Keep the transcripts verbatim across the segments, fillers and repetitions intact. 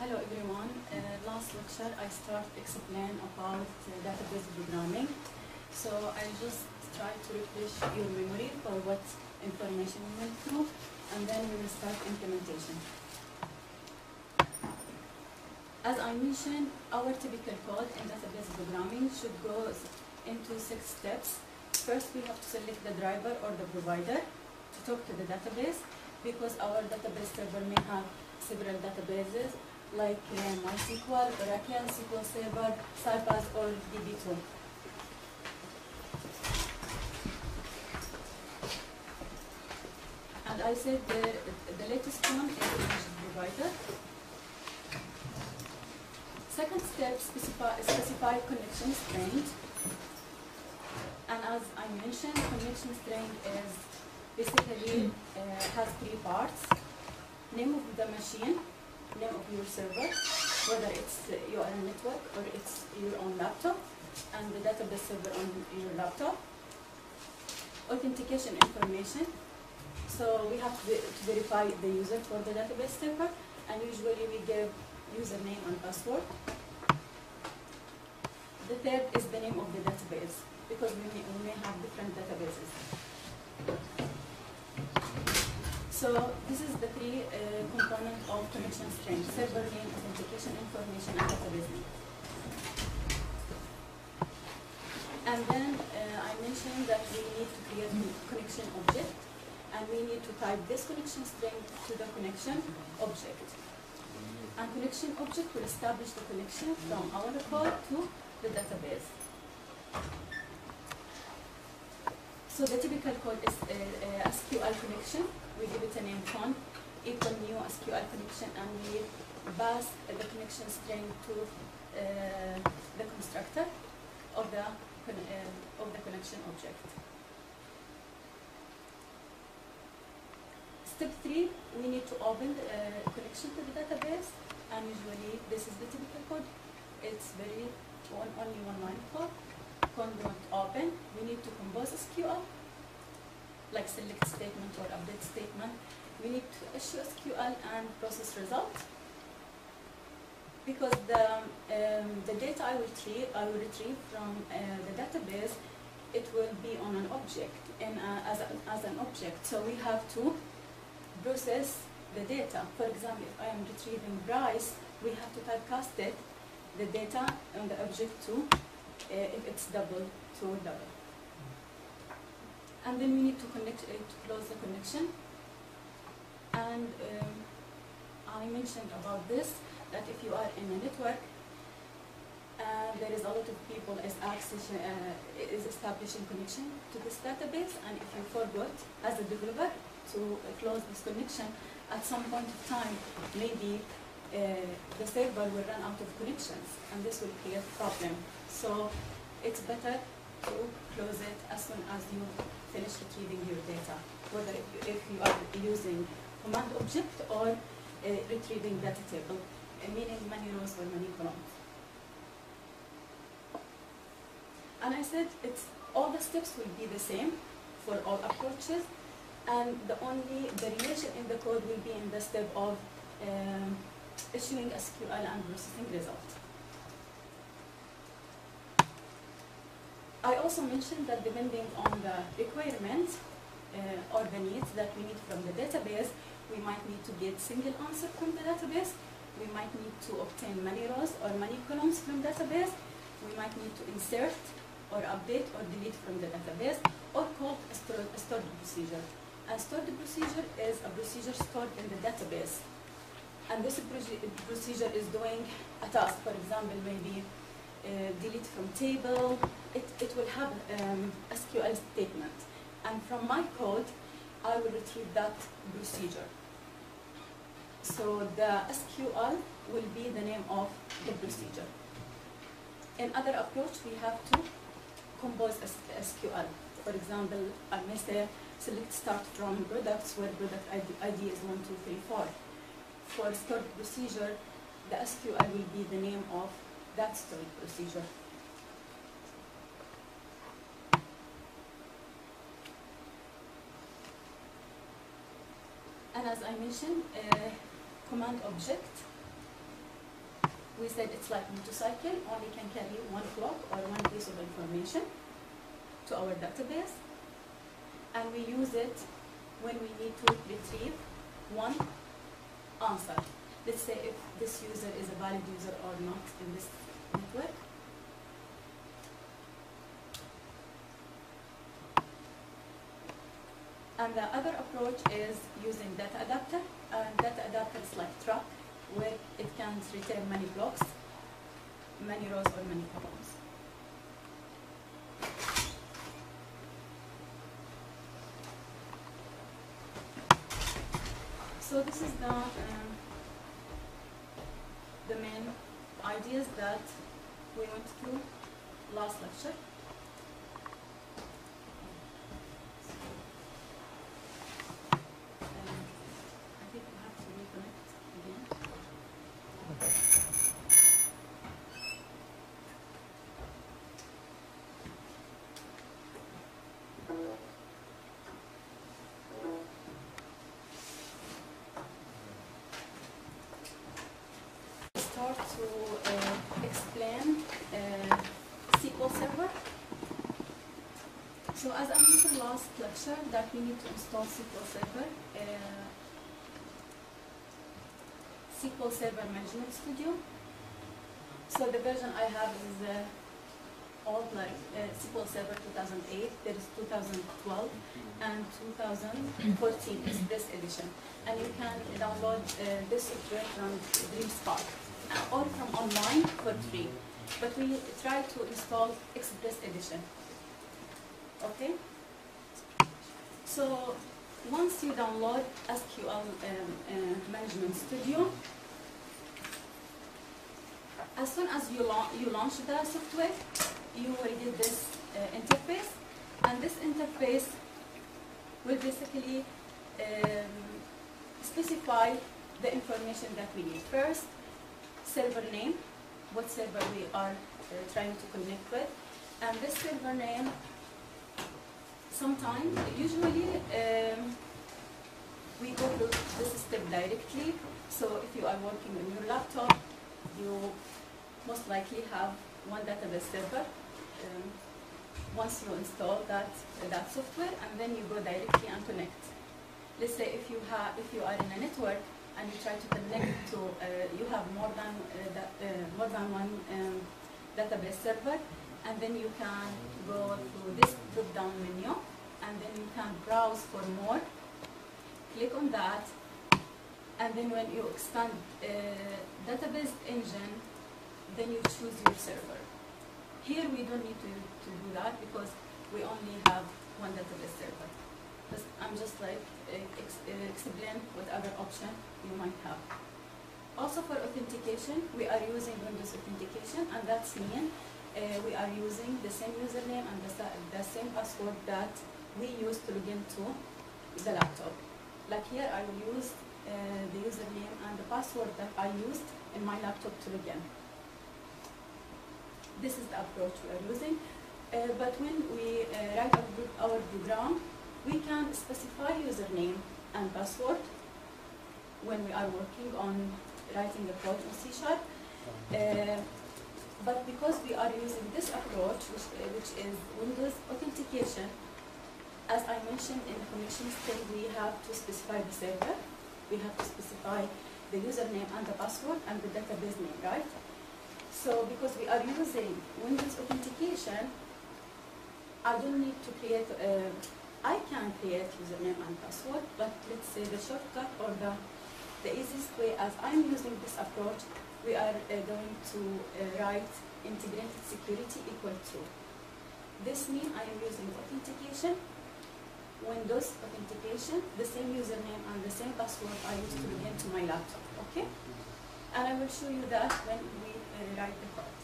Hello everyone. Uh, last lecture I start explain about uh, database programming. So I just try to refresh your memory for what information we went through, and then we will start implementation. As I mentioned, our typical code in database programming should go into six steps. First, we have to select the driver or the provider to talk to the database, because our database server may have several databases like uh, MySQL, Oracle, S Q L Server, Sybase, or D B two. And I said the, the latest one is the provider. Second step, specify, specify connection strength. And as I mentioned, connection strength is basically uh, has three parts: name of the machine, name of your server, whether it's uh, you are a network or it's your own laptop, and the database server on your laptop. Authentication information. So we have to, to verify the user for the database server, and usually we give username and password. The third is the name of the database, because we may, we may have different databases. So this is the three uh, components of connection strength: server name, authentication information, and database name. And then uh, I mentioned that we need to create a connection object, and we need to type this connection strength to the connection object. And connection object will establish the connection from our code to the database. So the typical code is a, a S Q L connection. We give it a name con equal new S Q L connection, and we pass the connection string to uh, the constructor of the uh, of the connection object. Step three, we need to open the uh, connection to the database, and usually this is the typical code. It's very one, only one line code. Con.open. open. We need to compose S Q L, like select statement or update statement. We need to issue S Q L and process result, because the um, the data I will retrieve I will retrieve from uh, the database, it will be on an object and uh, as a, as an object. So we have to process the data. For example, if I am retrieving price, we have to typecast it, the data on the object to uh, if it's double to double. And then we need to connect it, to close the connection. And um, I mentioned about this, that if you are in a network and there is a lot of people is accessing, uh, is establishing connection to this database, and if you forgot as a developer to uh, close this connection, at some point of time, maybe uh, the server will run out of connections, and this will create a problem. So it's better to close it as soon as you finish retrieving your data, whether if you are using command object or uh, retrieving data table, uh, meaning many rows or many columns. And I said it's all the steps will be the same for all approaches, and the only variation in the code will be in the step of um, issuing S Q L and processing result. I also mentioned that depending on the requirements uh, or the needs that we need from the database, we might need to get single answer from the database. We might need to obtain many rows or many columns from database. We might need to insert or update or delete from the database, or call a stored, a stored procedure. A stored procedure is a procedure stored in the database. And this procedure is doing a task, for example, maybe Uh, delete from table. It, it will have um, S Q L statement, and from my code I will retrieve that procedure. So the S Q L will be the name of the procedure. In other approach, we have to compose S Q L. For example, I may say select start from products, where product I D is one two three four. For stored procedure, the S Q L will be the name of that stored procedure. And as I mentioned, uh, command object we said it's like motorcycle, only can carry one block or one piece of information to our database, and we use it when we need to retrieve one answer. Let's say if this user is a valid user or not in this network. And the other approach is using data adapter. And data adapter is like truck, where it can return many blocks, many rows, or many columns. So this is the um, the main ideas that we went through last lecture. Start to uh, explain uh, S Q L Server. So as I mentioned last lecture, that we need to install S Q L Server, uh, S Q L Server Management Studio. So the version I have is uh, old, like uh, S Q L Server two thousand eight. There is two thousand twelve and two thousand fourteen Express Edition, and you can download uh, this software from DreamSpark or from online for free. But we try to install Express Edition. Okay? So once you download S Q L um, uh, Management Studio, as soon as you, la you launch the software, you will get this uh, interface, and this interface will basically um, specify the information that we need. First, server name, what server we are uh, trying to connect with, and this server name, sometimes, usually, um, we go through this step directly. So if you are working on your laptop, you most likely have one database server. Um, once you install that uh, that software, and then you go directly and connect. Let's say if you have if you are in a network and you try to connect to, uh, you have more than uh, that, uh, more than one um, database server, and then you can go to this drop-down menu, and then you can browse for more. Click on that, and then when you expand uh, database engine, then you choose your server. Here we don't need to, to do that because we only have one database server. I'm just like uh, ex uh, explain what other option you might have. Also for authentication, we are using Windows authentication, and that's mean uh, we are using the same username and the, the same password that we use to log into the laptop. Like here, I will use uh, the username and the password that I used in my laptop to log in. This is the approach we are using. Uh, but when we uh, write our, our program, we can specify username and password when we are working on writing a code in C sharp. Uh, but because we are using this approach, which, uh, which is Windows authentication, as I mentioned in the connection step, we have to specify the server, we have to specify the username and the password and the database name, right? So because we are using Windows authentication, I don't need to create, uh, I can create username and password, but let's say the shortcut or the, the easiest way, as I'm using this approach, we are uh, going to uh, write integrated security equal to. This means I am using authentication, Windows authentication, the same username and the same password I used to log into my laptop, okay? And I will show you that when we uh, write the code.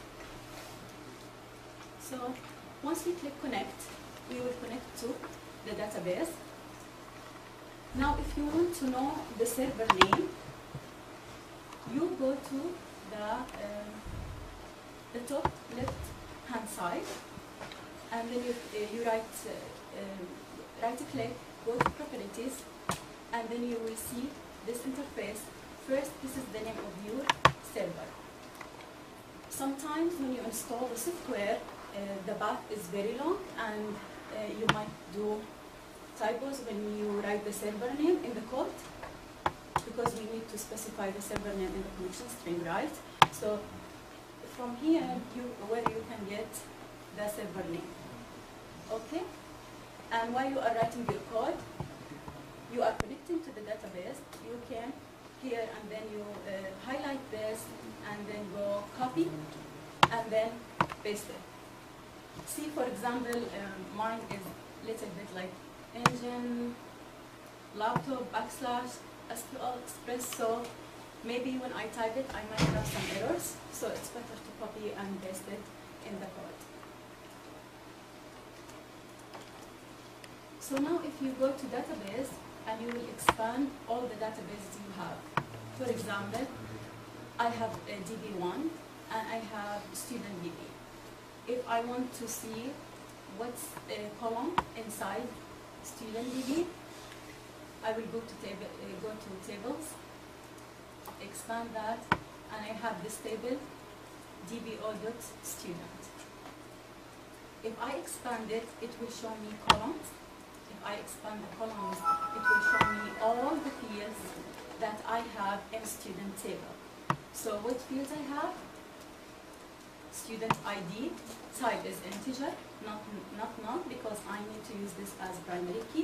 So once we click connect, we will connect to the database. Now if you want to know the server name, you go to the, um, the top left hand side, and then you, uh, you write uh, um, right click, go to properties, and then you will see this interface. First, this is the name of your server. sometimes when you install the software, uh, the path is very long, and uh, you might do typos when you write the server name in the code, because we need to specify the server name in the connection string, right? So from here, you where you can get the server name. Okay? And while you are writing your code, you are connecting to the database. You can here and then you uh, highlight this and then go copy and then paste it. See, for example, um, mine is a little bit like engine, laptop, backslash, S Q L Express, so maybe when I type it, I might have some errors, so it's better to copy and paste it in the code. So now if you go to database, and you will expand all the databases you have. For example, I have a D B one and I have student D B. If I want to see what's a column inside student D B, I will go to table, uh, go to tables, expand that, and I have this table, D B O dot student. If I expand it, it will show me columns. If I expand the columns, it will show me all the fields that I have in student table. So what fields I have? Student I D, type is integer, not not null, because I need to use this as primary key.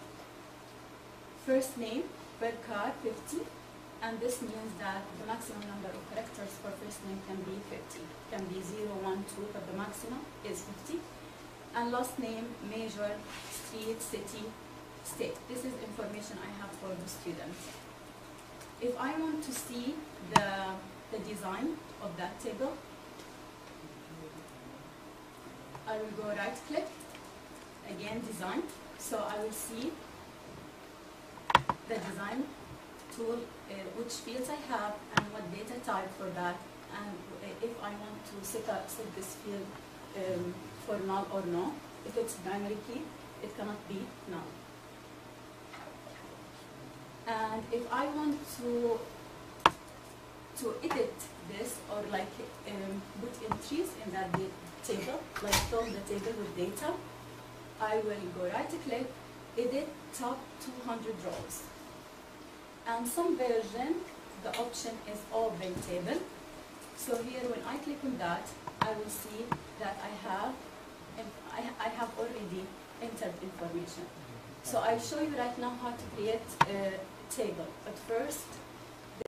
First name per car fifty, and this means that the maximum number of characters for first name can be fifty. Can be zero, one, two, but the maximum is fifty. And last name, major, street, city, state. This is information I have for the student. If I want to see the, the design of that table, I will go right click, again design. So I will see the design tool, uh, which fields I have and what data type for that. And uh, if I want to set up set this field um, for null or no. If it's primary key, it cannot be null. And if I want to to edit this or like um, put entries in that table, like fill the table with data, I will go right click, edit top two hundred rows. And some version, the option is open table. So here when I click on that, I will see that I have I, I have already entered information. So I'll show you right now how to create a table. But first,